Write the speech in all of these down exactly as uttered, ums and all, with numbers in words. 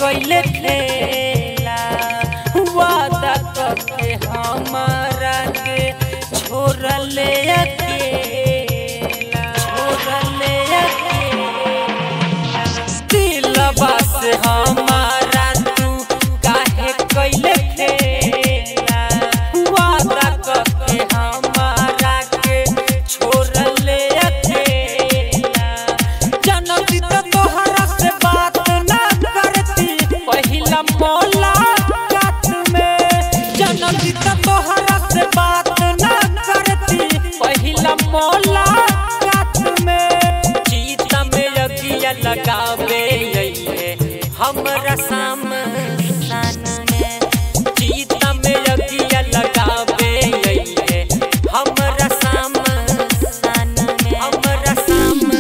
कैले खेला वादा करके हमारा के छोड़ ले अकेला छोड़ ले अकेला दिलवा से हमारा तू काहे कैले खेला वादा करके हमारा के छोड़ ले अकेला जनती तो तोहरा से बात ना करती पहिला मुलाकात में जनती तो तोहरा से बात ना करती पहिला मुलाकात में चीता में अगिया लगावे हमरा सामने चीता में अगिया लगावे हमरा सामने हमरा सामने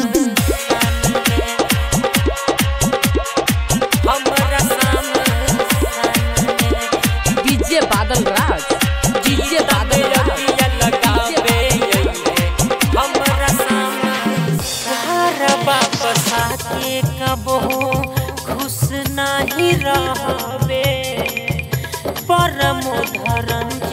हमरा सामने डीजे बादल राज डीजे बादल अगिया लगावे हमरा सामने हरा वापस आके कबो खुश नहीं रहबे परम धरन